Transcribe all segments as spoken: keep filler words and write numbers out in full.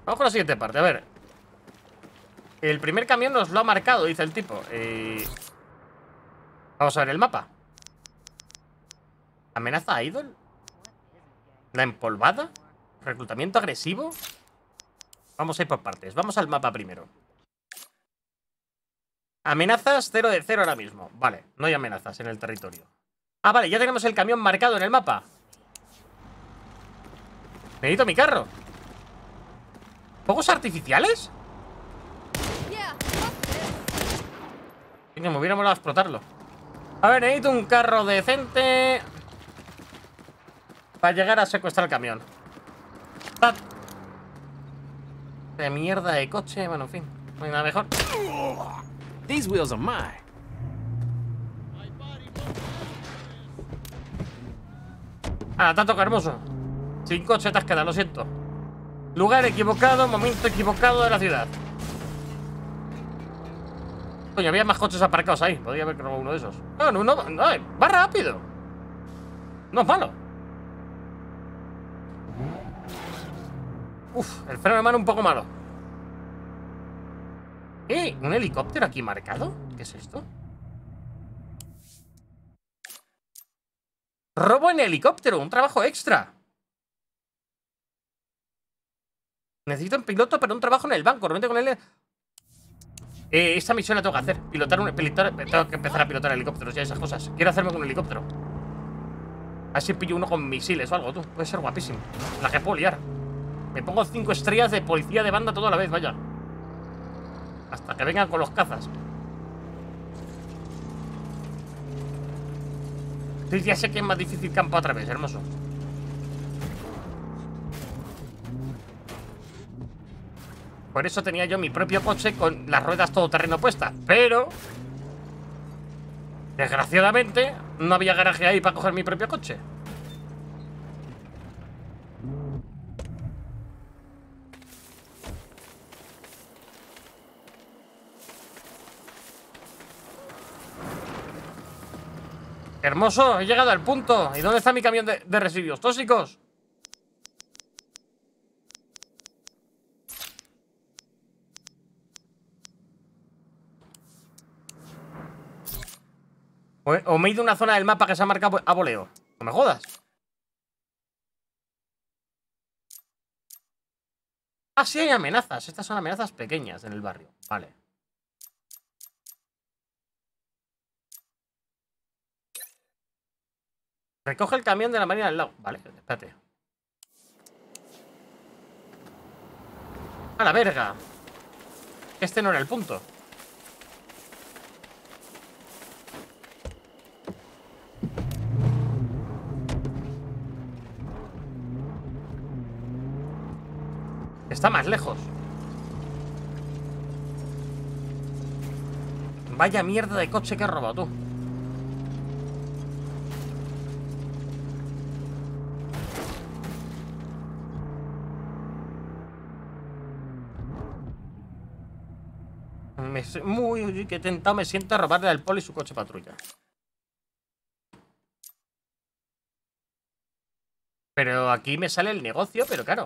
Vamos con la siguiente parte, a ver. El primer camión nos lo ha marcado, dice el tipo. eh... Vamos a ver el mapa. ¿Amenaza a Idol? ¿La empolvada? ¿Reclutamiento agresivo? Vamos a ir por partes. Vamos al mapa primero. Amenazas cero de cero ahora mismo. Vale, no hay amenazas en el territorio. Ah, vale, ya tenemos el camión marcado en el mapa. Necesito mi carro. ¿Fuegos artificiales? Venga, me hubiera molado explotarlo. A ver, necesito un carro decente para llegar a secuestrar el camión. ¡Ah! De mierda de coche. Bueno, en fin, no hay nada mejor. These wheels are mine. Ah, te ha tocado, hermoso. Sin coche te has quedado, lo siento. Lugar equivocado, momento equivocado de la ciudad. Coño, había más coches aparcados ahí. Podría haber robado uno de esos. No, no, no, no, va rápido. No es malo. Uf, el freno de mano un poco malo. ¿Eh? ¿Un helicóptero aquí marcado? ¿Qué es esto? Robo en helicóptero, un trabajo extra. Necesito un piloto para un trabajo en el banco. Realmente con él... Eh, esta misión la tengo que hacer. Pilotar un... Pilotar, tengo que empezar a pilotar helicópteros y esas cosas. Quiero hacerme con un helicóptero. A ver si pillo uno con misiles o algo, tú. Puede ser guapísimo. La que puedo liar. Me pongo cinco estrellas de policía de banda toda a la vez, vaya. Hasta que vengan con los cazas. Sí, ya sé que es más difícil campo a través, hermoso. Por eso tenía yo mi propio coche con las ruedas todoterreno puestas. Pero... desgraciadamente, no había garaje ahí para coger mi propio coche. Hermoso, he llegado al punto. ¿Y dónde está mi camión de, de residuos tóxicos? O, o me he ido a una zona del mapa que se ha marcado a voleo. No me jodas. Ah, sí hay amenazas. Estas son amenazas pequeñas en el barrio. Vale. Recoge el camión de la marina del lado. Vale, espérate. A la verga. Este no era el punto. Está más lejos. Vaya mierda de coche que has robado tú. Me, muy que tentado me siento a robarle al poli su coche patrulla. Pero aquí me sale el negocio, pero claro.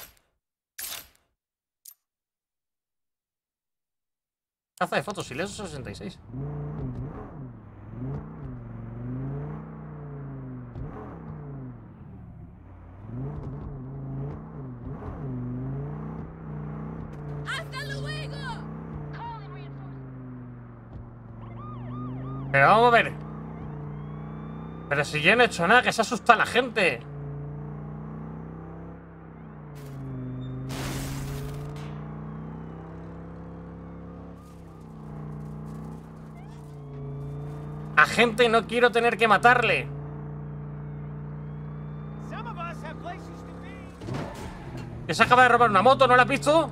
Caza de fotos, silencio sesenta y seis. Pero vamos a ver. Pero si yo no he hecho nada, que se asusta la gente. A gente no quiero tener que matarle. Que se acaba de robar una moto, ¿no la has visto?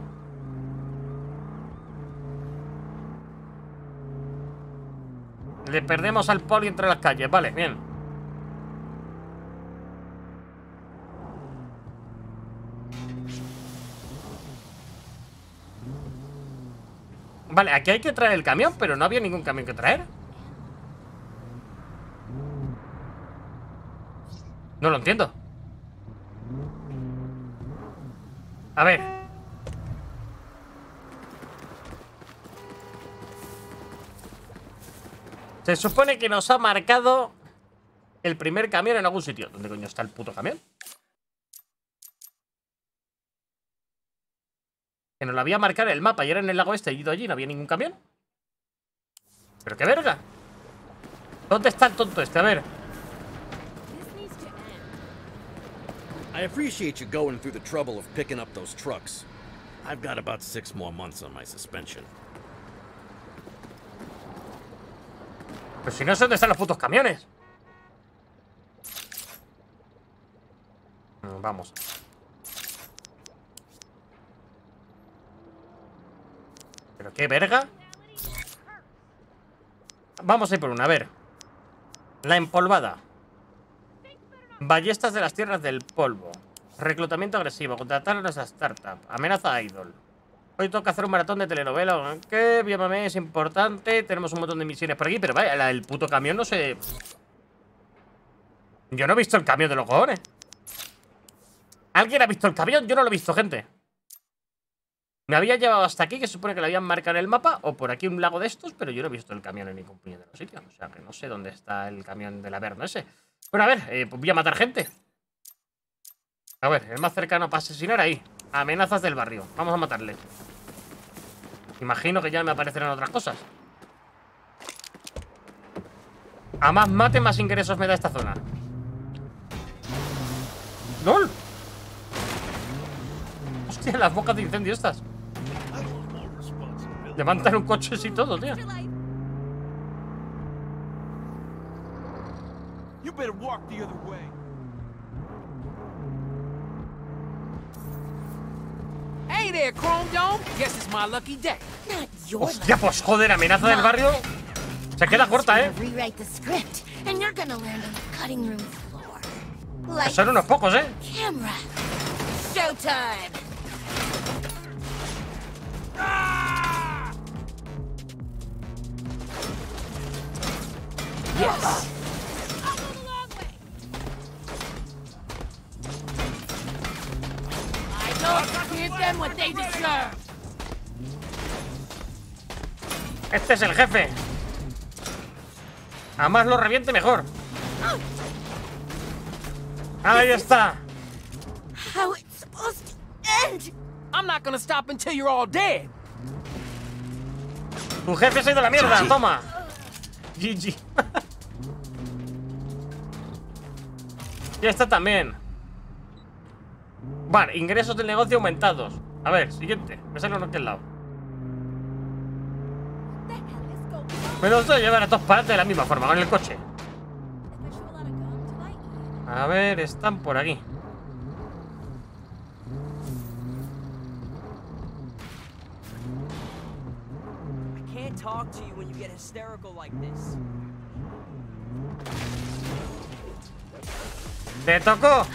Le perdemos al poli entre las calles, vale, bien. Vale, aquí hay que traer el camión, pero no había ningún camión que traer. No lo entiendo. A ver. Se supone que nos ha marcado el primer camión en algún sitio. ¿Dónde coño está el puto camión? Que nos lo había marcado en el mapa y era en el lago este. He ido allí y no había ningún camión. ¿Pero qué verga? ¿Dónde está el tonto este? A ver. I appreciate you going through the trouble of picking up those trucks. I've got about six more months on my suspension. Pues si no sé dónde están los putos camiones. Vamos. ¿Pero qué verga? Vamos a ir por una, a ver. La empolvada. Ballestas de las tierras del polvo. Reclutamiento agresivo. Contratar a nuestra startup. Amenaza a Idol. Hoy toca hacer un maratón de telenovela. Que llámame, es importante. Tenemos un montón de misiones por aquí. Pero vaya, la, el puto camión no sé. Yo no he visto el camión de los cojones. ¿Alguien ha visto el camión? Yo no lo he visto, gente. Me había llevado hasta aquí, que se supone que lo habían marcado en el mapa. O por aquí un lago de estos. Pero yo no he visto el camión en ningún puñetero sitio. O sea que no sé dónde está el camión del Averno ese. Bueno, a ver, eh, pues voy a matar gente. A ver, el más cercano para asesinar ahí. Amenazas del barrio. Vamos a matarle. Imagino que ya me aparecerán otras cosas. A más mate, más ingresos me da esta zona. ¡Lol! Hostia, las bocas de incendio estas. Levantan un coche y todo, tío. You better walk the other way. Hey there, Chrome Dome. Guess it's my lucky day. Not your Hostia, pues joder, amenaza del barrio. Se queda corta, eh. Rewrite the script, and you're gonna land on the cutting room floor. Like Son unos pocos, eh. camera. Showtime. Yes. Give them what they deserve. Este es el jefe. A más lo reviente, mejor. Ahí está. How it's supposed to end? I'm not gonna stop until you're all dead. Tu jefe se ha ido a la mierda, G G. toma. G G. Y esta también. Vale, ingresos del negocio aumentados. A ver, siguiente. Me sale uno aquí al lado. Me los doy a llevar a todos para adelante de la misma forma, con el coche. A ver, están por aquí. I can't talk to you when you get hysterical like this. ¡Te tocó!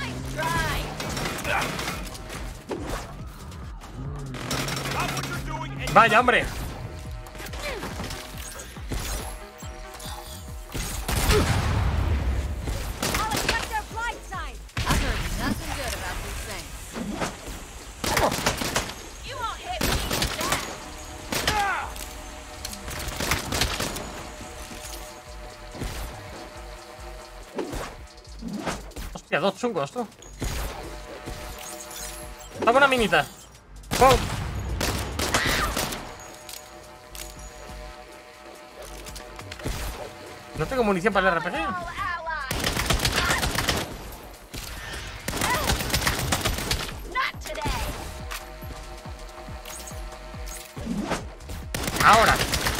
Vaya, hombre. Hostia, dos chungos, tú. Dame una minita. ¡Pum! No tengo munición para el R P G. Ahora.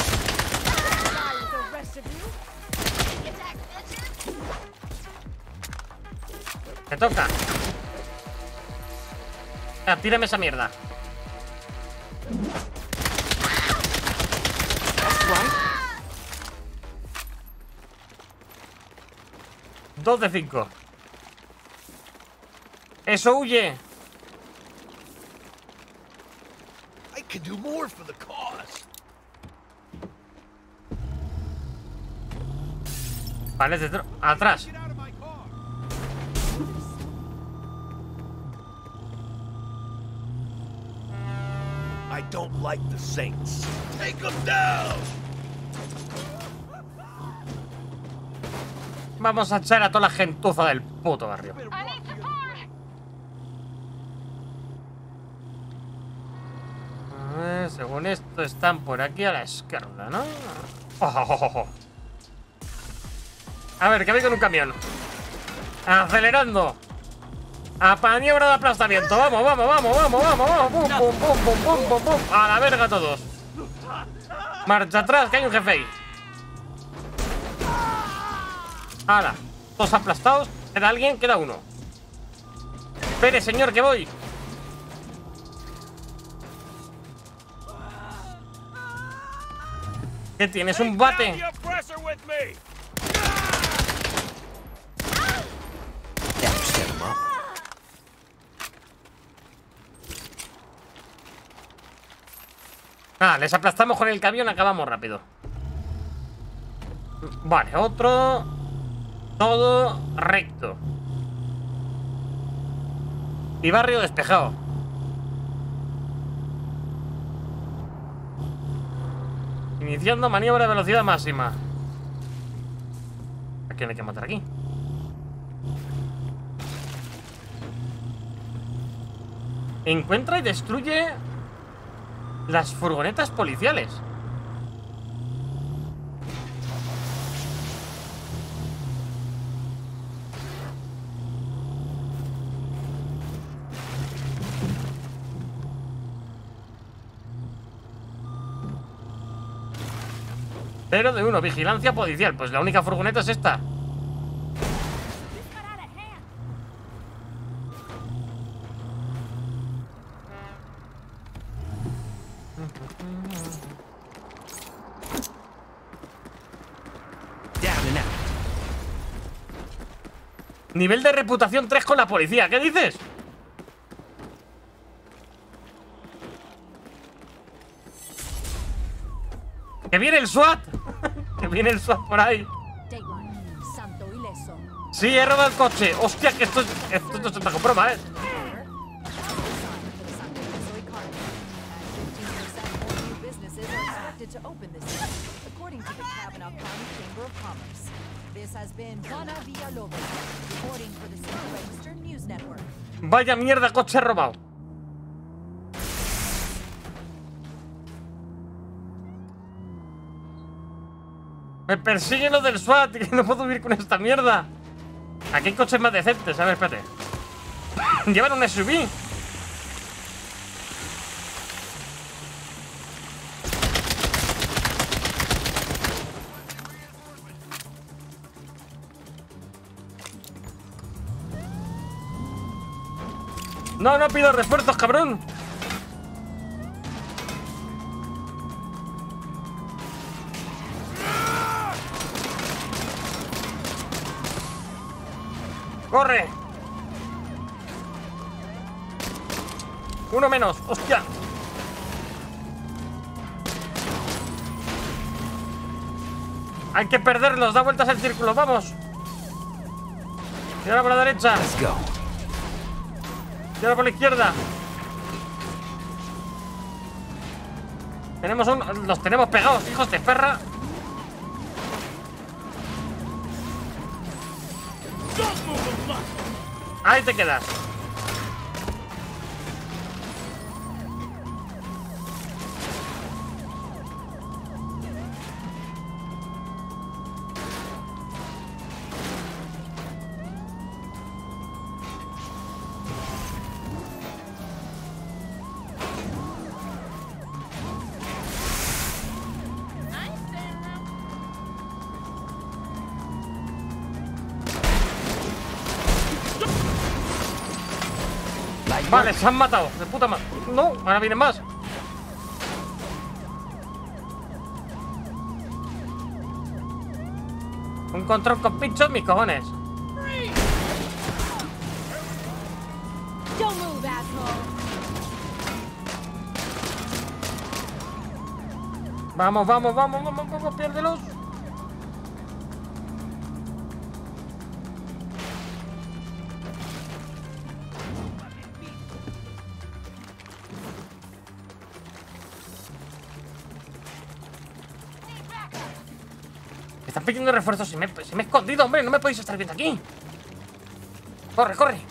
Me toca. Ah, tírame esa mierda. Dos de cinco. Eso, huye. I could do more for the cause. Vale, detrás. Atrás. Get out of my car. I don't like the Saints. Take them down. Vamos a echar a toda la gentuza del puto barrio. A ver, según esto están por aquí a la izquierda, ¿no? Oh, oh, oh, oh. A ver, que voy con un camión. Acelerando. A maniobra de aplastamiento. Vamos, vamos, vamos, vamos, vamos, vamos. Pum, pum, pum, pum, pum, pum, pum. A la verga todos. Marcha atrás, que hay un jefe ahí. Hala. Todos aplastados. ¿Queda alguien? Queda uno. Espere, señor, que voy. ¿Qué tienes? ¿Un bate? Ah, les aplastamos con el camión, acabamos rápido. Vale, otro. Todo recto. Y barrio despejado. Iniciando maniobra de velocidad máxima. ¿A quién hay que matar aquí? Encuentra y destruye las furgonetas policiales. Cero de uno, vigilancia policial. Pues la única furgoneta es esta. Nivel de reputación tres con la policía. ¿Qué dices? ¡Que viene el SWAT! ¡Que viene el SWAT por ahí! Sí, he robado el coche. ¡Hostia, que esto, esto no es tanta broma, eh! Vaya mierda, coche robado. Me persiguen los del SWAT, que no puedo vivir con esta mierda. Aquí hay coches más decentes. A ver, espérate. Llevan un S U V. No, no pido refuerzos, cabrón. ¡Corre! Uno menos, hostia. Hay que perderlos, da vueltas el círculo, vamos. Y ahora por la derecha. Y ahora por la izquierda. Tenemos un... Los tenemos pegados, hijos de perra. Ahí te quedas. Vale, se han matado, de puta madre. No, ahora vienen más. Un control con pinchos, mis cojones. Vamos, vamos, vamos, vamos, vamos, piérdelos. están pidiendo refuerzos. Si me, si me he escondido, hombre. No me podéis estar viendo aquí. Corre, corre.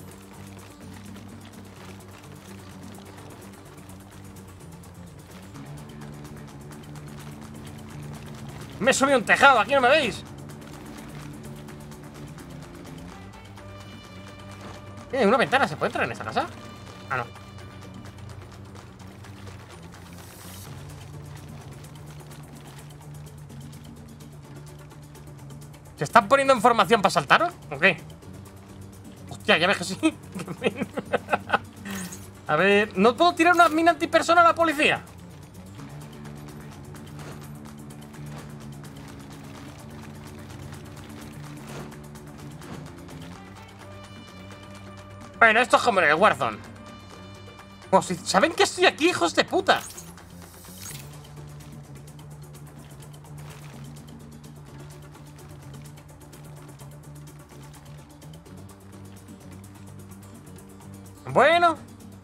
Me he subido un tejado. Aquí no me veis. ¿Hay una ventana? ¿Se puede entrar en esta casa? Ah, no. ¿Se están poniendo en formación para saltaros? ¿O qué? Hostia, ya ves que sí. A ver, ¿no puedo tirar una mina antipersona a la policía? Bueno, esto es como en el Warzone. Pues si saben que estoy aquí, hijos de puta. Bueno,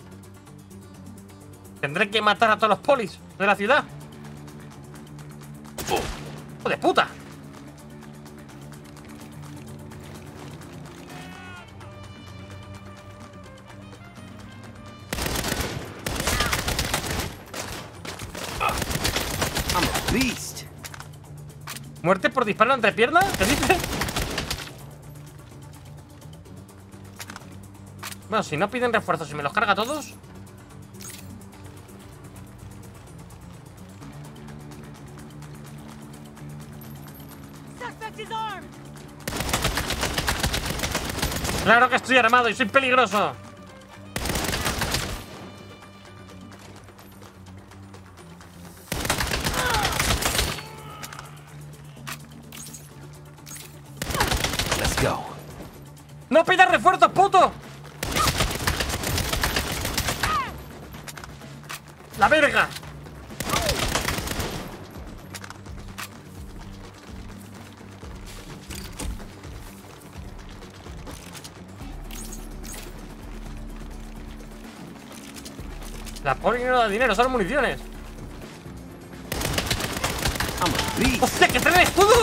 tendré que matar a todos los polis de la ciudad. ¡Hijo de puta! I'm a beast. ¿Muerte por disparo entre piernas? ¿Qué dices? Bueno, si no piden refuerzos y me los carga a todos. Claro que estoy armado y soy peligroso. Let's go. ¡No pidas refuerzos, puto! ¡La verga! La poli no da dinero, son municiones. I'm a beast. ¡Hostia, que traen escudos!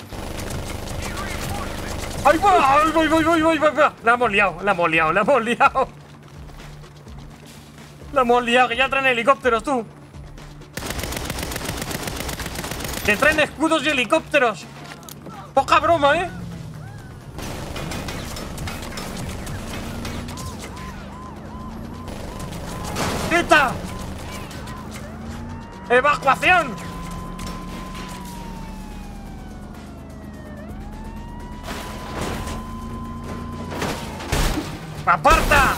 ¡Ay, va! ¡Ay, voy, voy, voy, voy, voy! La hemos liado, la hemos liado, la hemos liado. La hemos liado, que ya traen helicópteros, tú. Que traen escudos y helicópteros. Poca broma, ¿eh? ¡Quita! ¡Evacuación! ¡Aparta!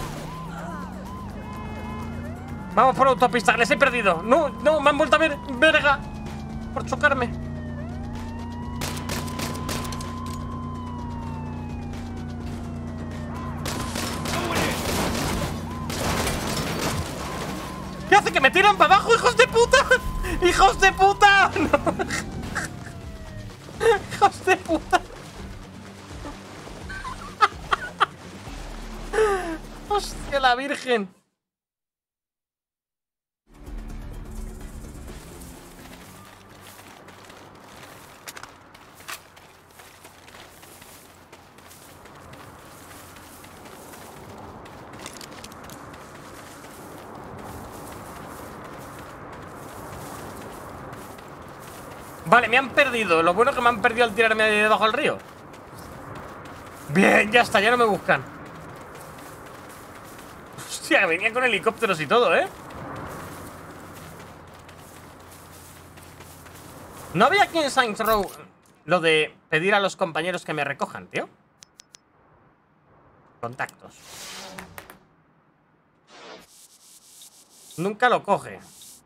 Vamos por autopista, que les he perdido. No, no, me han vuelto a ver, verga. Por chocarme. ¿Qué hace? ¿Que me tiran para abajo, hijos de puta? ¡Hijos de puta! No. ¡Hijos de puta! ¡Hostia, la virgen! Vale, me han perdido. Lo bueno es que me han perdido al tirarme de debajo del río. Bien, ya está, ya no me buscan. Hostia, venían con helicópteros y todo, ¿eh? ¿No había aquí en Saints Row lo de pedir a los compañeros que me recojan, tío? Contactos. Nunca lo coge.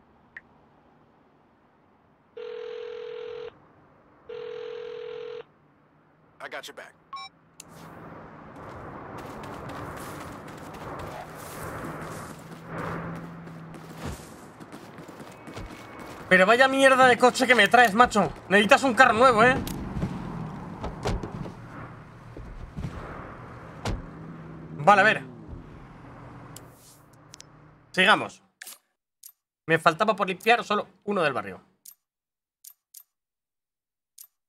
I got your back. Pero vaya mierda de coche que me traes, macho. Necesitas un carro nuevo, ¿eh? Vale, a ver. Sigamos. Me faltaba por limpiar solo uno del barrio.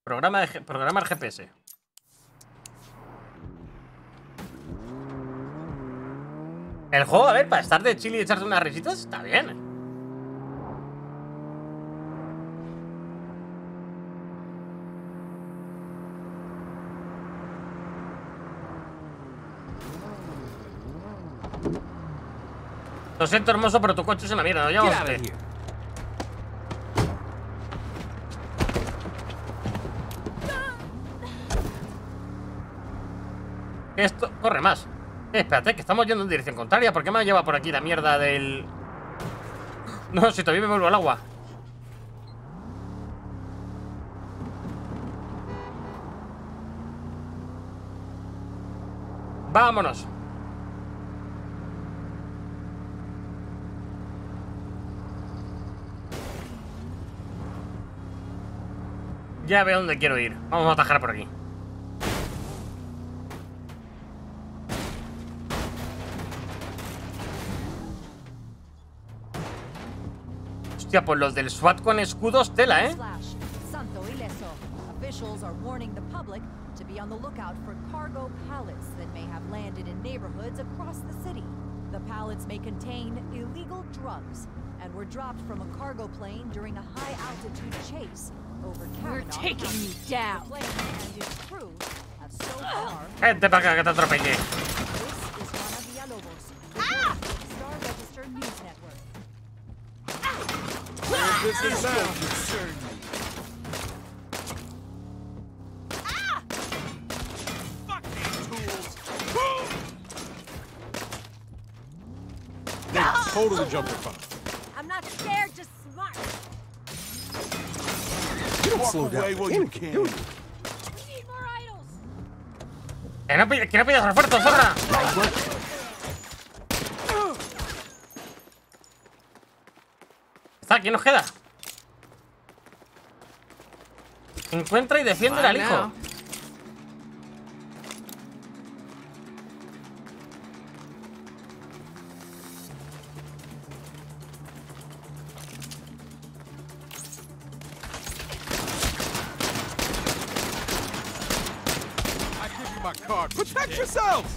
Programa de, programa el G P S. El juego, a ver, para estar de chill y echarse unas risitas, está bien. Lo siento, hermoso, pero tu coche es una mierda. Ya vamos a ver. Esto corre más. Eh, espérate, que estamos yendo en dirección contraria. ¿Por qué me lleva por aquí la mierda del...? No, si todavía me vuelvo al agua. Vámonos. Ya veo dónde quiero ir. Vamos a atajar por aquí. Hostia, pues los del SWAT con escudos, tela, ¿eh? Santo Ileso. Officials are warning the public to be on the lookout for cargo pallets that may have landed in neighborhoods across the city. The pallets may contain illegal drugs and were dropped from a cargo plane during a high-altitude chase over We're Kavanaugh taking County. you down. The plane and its crew have so far. Gente para acá que te atropelle. This is Juana Villalobos, reporting for the Star Register News Network. This is now. Fuck these tools. They totally jumped the fence. I'm not scared, just smart. You don't Walk slow down. away while you can. We need more idols. Que no, pi- que no pidas refuerzo, zorra. Está, ¿quién nos queda? Encuentra y defiende al hijo. I give you my card. Protect yourselves!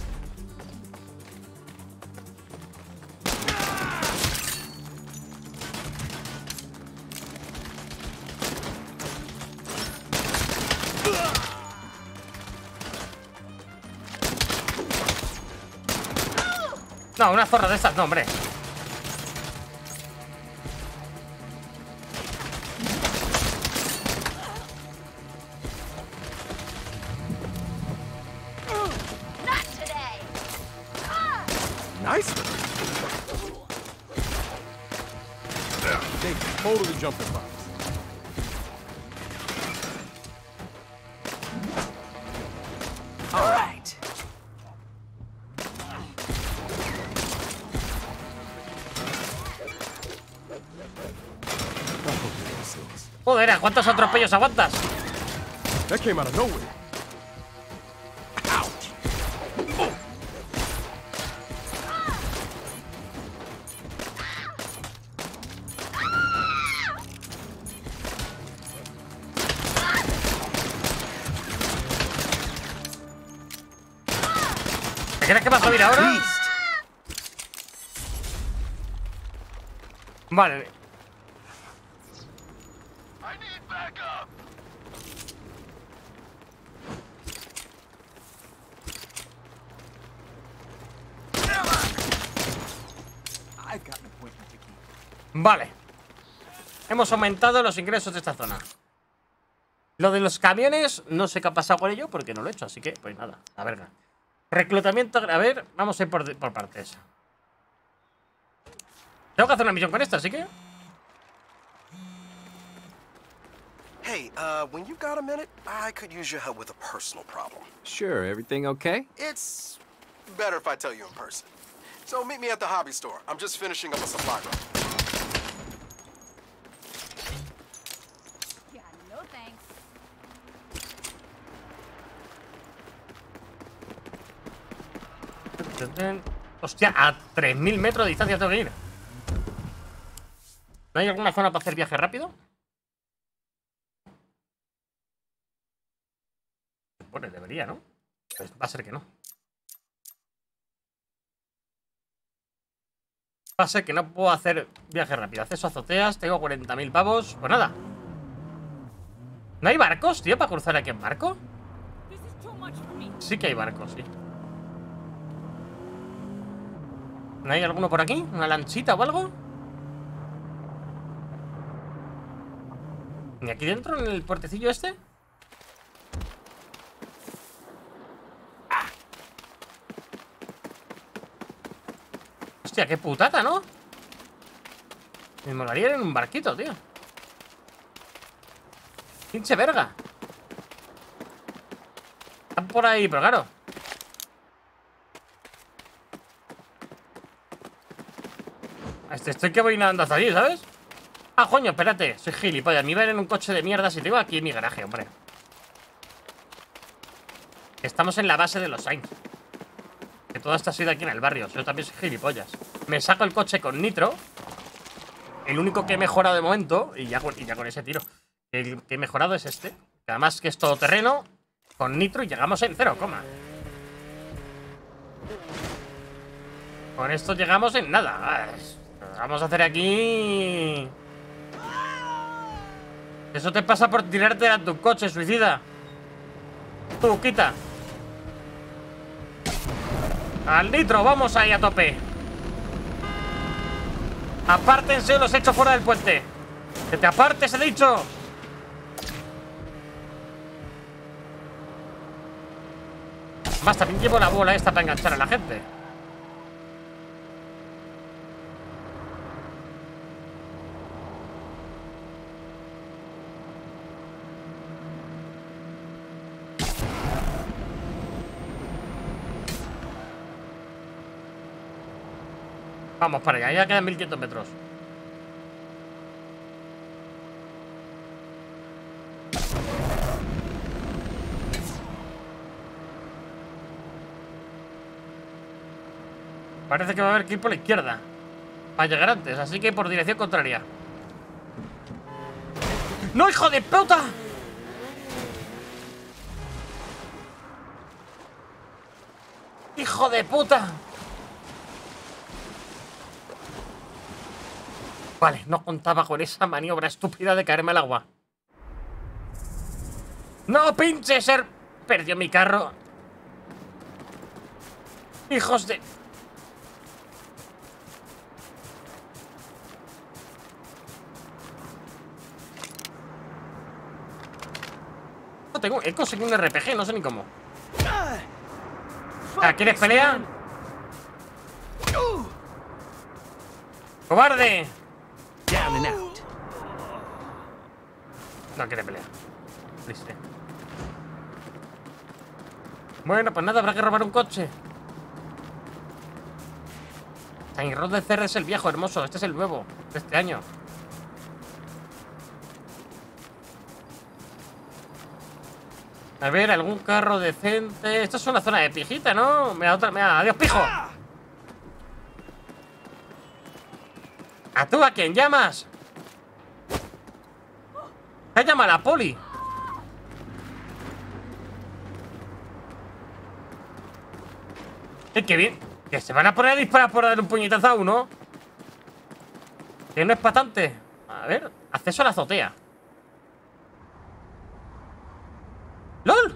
No, una zorra de estas, no, hombre. Not today. Nice. They totally jumped the fence. All right. Joder, ¿a cuántos atropellos aguantas? That came out of nowhere. ¿Te crees que vas a subir ahora? Vale. I need backup. I've got an appointment to keep. Vale. Hemos aumentado los ingresos de esta zona. Lo de los camiones, no sé qué ha pasado con ello porque no lo he hecho, así que, pues nada, a verga. Reclutamiento, a ver, vamos a ir por, por partes. Tengo que hacer una misión con esta, así que... Hey, uh, when you got a minute, I could use your help with a personal problem. Sure, everything okay? It's better if I tell you in person. So meet me at the hobby store. I'm just finishing up a supply run. Yeah, no thanks. Hostia, a tres mil metros de distancia tengo que ir. ¿No hay alguna zona para hacer viaje rápido? supone, debería, ¿no? Pues va a ser que no. Va a ser que no puedo hacer viaje rápido. Acceso a azoteas, tengo cuarenta mil pavos. Pues nada. ¿No hay barcos, tío, para cruzar aquí en barco? Sí que hay barcos, sí. ¿No hay alguno por aquí? ¿Una lanchita o algo? ¿Ni aquí dentro, en el puertecillo este? Hostia, qué putata, ¿no? Me molaría ir en un barquito, tío. Pinche verga. Están por ahí, pero claro. Este, estoy que voy nadando hasta allí, ¿sabes? Ah, coño, espérate. Soy gilipollas. Me iba a ir en un coche de mierda si te iba aquí en mi garaje, hombre. Estamos en la base de los Saints. Que toda esta ha sido aquí en el barrio. Yo también soy gilipollas. Me saco el coche con nitro. El único que he mejorado de momento. Y ya con, y ya con ese tiro. El que he mejorado es este. Que además que es todoterreno. Con nitro y llegamos en cero, coma. Con esto llegamos en nada. Vamos a hacer aquí... Eso te pasa por tirarte a tu coche, suicida. Tú, quita. Al nitro, vamos ahí a tope. Apártense, los echo fuera del puente. Que te apartes, he dicho. Más, también llevo la bola esta para enganchar a la gente. Vamos para allá, ya quedan mil quinientos metros. Parece que va a haber que ir por la izquierda para llegar antes, así que por dirección contraria. ¡No, hijo de puta! ¡Hijo de puta! Vale, no contaba con esa maniobra estúpida de caerme al agua. ¡No pinche ser! Perdió mi carro. ¡Hijos de... No tengo... He conseguido un R P G, no sé ni cómo. Ah, ¿quieres pelea? ¡Cobarde! Down and out. No quiere pelear. Triste. Bueno, pues nada, habrá que robar un coche. Saint Road de C R es el viejo, hermoso. Este es el nuevo, de este año. A ver, algún carro decente. Esto es una zona de pijita, ¿no? Me da otra... Me da... ¡Adiós, pijo! ¿A tú a quién llamas? ¿Qué llama la poli? Eh, qué bien. Que se van a poner a disparar por dar un puñetazo a uno. Que no es patante. A ver, acceso a la azotea. ¡Lol!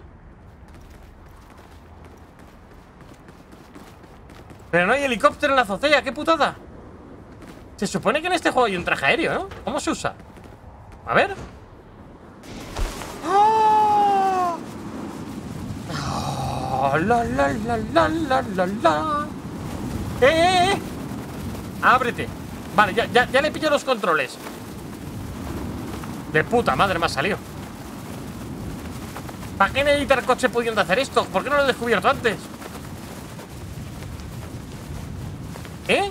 Pero no hay helicóptero en la azotea, qué putada. Se supone que en este juego hay un traje aéreo, ¿no? ¿Cómo se usa? A ver. ¡Oh! ¡Oh! ¡La, la, la, la, la, la, la! ¡Eh, eh, eh! ¡Ábrete! Vale, ya, ya, ya le pillo los controles. De puta madre me ha salido. ¿Para qué necesita el coche pudiendo hacer esto? ¿Por qué no lo he descubierto antes? ¿Eh?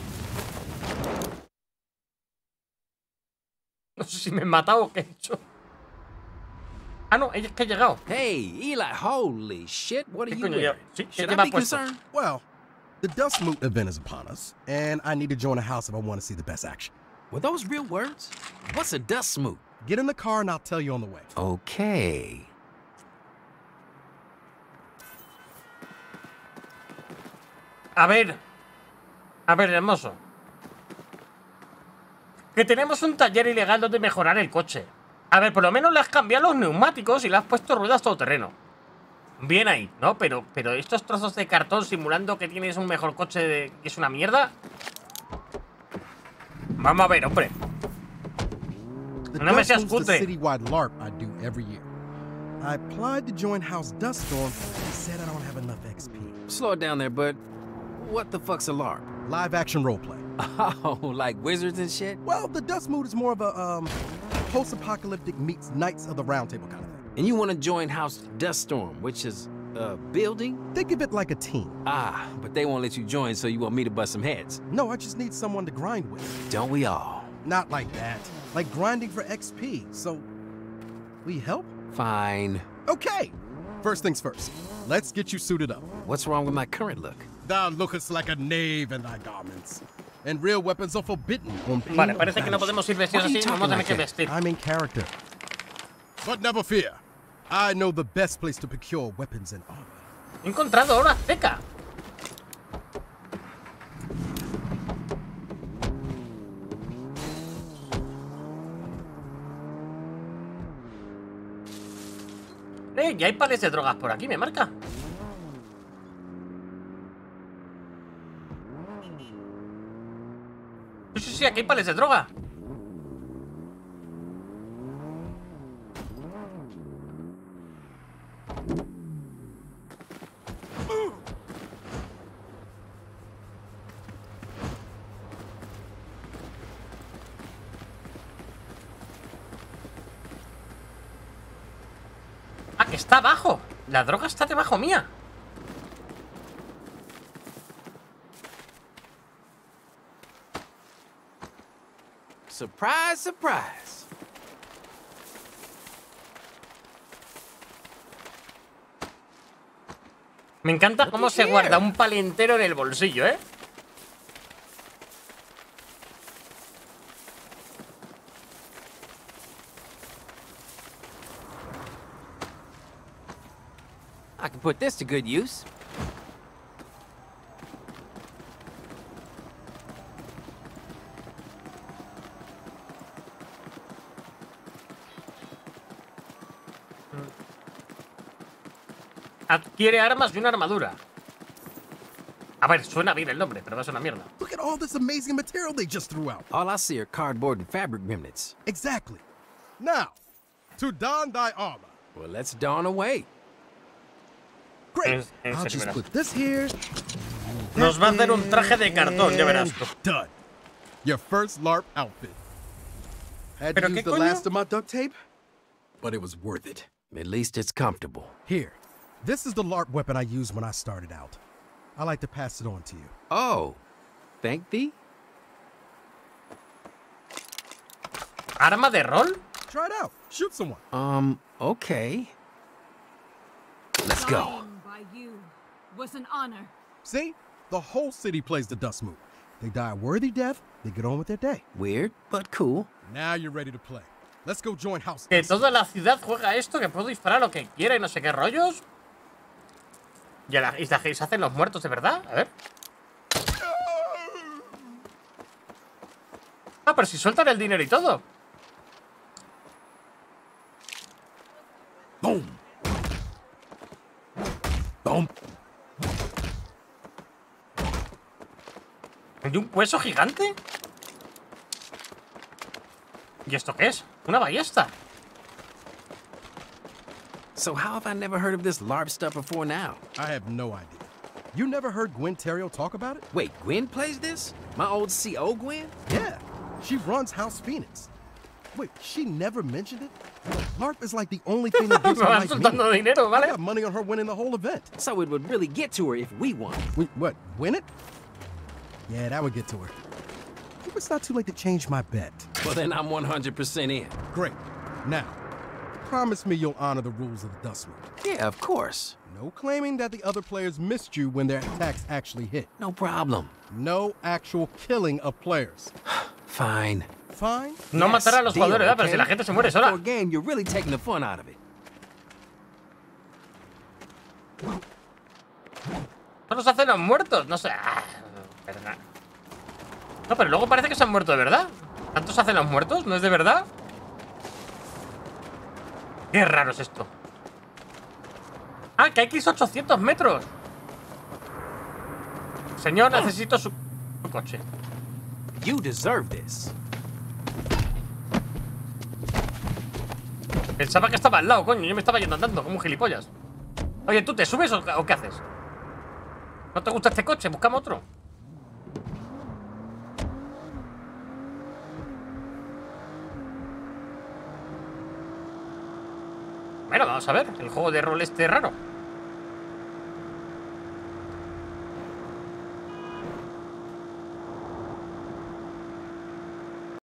No sé si me he matado o qué he hecho. Ah, no, es que he llegado. Hey, Eli, holy shit, what are ¿Qué you coño doing? lleva? Sí, ¿qué Should te I me ha be puesto? concerned? Well, the Dust Moot event is upon us, and I need to join a house if I want to see the best action. Were those real words? What's a dust smoot? Get in the car and I'll tell you on the way. Okay. A ver. A ver, hermoso. Que tenemos un taller ilegal donde mejorar el coche. A ver, por lo menos le has cambiado los neumáticos y le has puesto ruedas todoterreno. Bien ahí, ¿no? Pero, pero estos trozos de cartón simulando que tienes un mejor coche de, que es una mierda. Vamos a ver, hombre. No me seas cutre. Citywide LARP I do every year. I applied to join House Duststorm, but they said I don't have enough X P. Slow it down there, bud. What the fuck's a LARP? Live action roleplay. Oh, like wizards and shit? Well, the Dust Moot is more of a um post-apocalyptic meets Knights of the Round Table kind of thing. And you want to join House Duststorm, which is a building? Think of it like a team. Ah, but they won't let you join, so you want me to bust some heads. No, I just need someone to grind with. Don't we all? Not like that. Like grinding for X P. So, will you help? Fine. Okay. First things first. Let's get you suited up. What's wrong with my current look? Thou lookest like a knave in thy garments. And real weapons are forbidden on pain Vale, of parece que no podemos ir vestidos así, vamos a tener que vestir. I'm in character. But never fear. I know the best place to procure weapons and armor. He encontrado oro azteca. Eh, ya hay pales de drogas por aquí, me marca. Sí, sí, sí, aquí hay pales de droga. Ah, que está abajo. La droga está debajo mía. Surprise, surprise. Me encanta cómo se guarda un pal entero en el bolsillo, ¿eh? I can put this to good use. Adquiere armas y una armadura. A ver, suena bien el nombre, pero va a ser una mierda. Look at all this amazing material they just threw out. All I see are cardboard and fabric remnants. Exactly. Now, to don thy armor. Well, let's don away. Great. En- en I'll serio, just verás. put this here. Nos va a hacer un traje de cartón, ya verás tú. Done. Your first LARP outfit. Had to ¿Pero use qué the coño? last of my duct tape, but it was worth it. At least it's comfortable. Here, this is the LARP weapon I used when I started out. I like to pass it on to you. Oh, thank thee? ¿Arma de rol? Try it out. Shoot someone. Um, okay. Let's go. Dying by you was an honor. See? The whole city plays the Dust Moot. They die a worthy death, they get on with their day. Weird, but cool. Now you're ready to play. Let's go join House Que Duststorm. toda la ciudad juega esto, que puedo disparar lo que quiera y no sé qué rollos. Y, a la, y se hacen los muertos de verdad. A ver. Ah, pero si sueltan el dinero y todo. Boom. Boom. ¿Hay un hueso gigante? ¿Y esto qué es? Una ballesta. So how have I never heard of this LARP stuff before now? I have no idea. You never heard Gwen Terrio talk about it? Wait, Gwen plays this? My old C O Gwen? Yeah. She runs House Phoenix. Wait, she never mentioned it? LARP is like the only thing that gives Me her van like me. soltando dinero, I ¿vale? got money on her winning the whole event. So it would really get to her if we won. Wait, what, win it? Yeah, that would get to her. Hope it's not too late to change my bet. Well, then I'm one hundred percent in. Great. Now, promise me you'll honor the rules of the Dust Moot. Yeah, of course. No claiming that the other players missed you when their attacks actually hit. No problem. No actual killing of players. Fine. Fine? No Yes, matar a los deal, jugadores, ¿verdad? Pero si okay? la gente se muere For sola. a game, you're really taking the fun out of it. Solo se hacen los muertos. No sé. Ah, verdad. No, pero luego parece que se han muerto de verdad. ¿Tanto se hacen los muertos? ¿No es de verdad? Qué raro es esto. Ah, que hay que irse ochocientos metros. Señor, necesito su, su coche. You deserve this. Pensaba que estaba al lado, coño. Yo me estaba yendo andando como un gilipollas. Oye, ¿tú te subes o, o qué haces? ¿No te gusta este coche? Buscamos otro. Bueno, vamos a ver. El juego de rol este raro.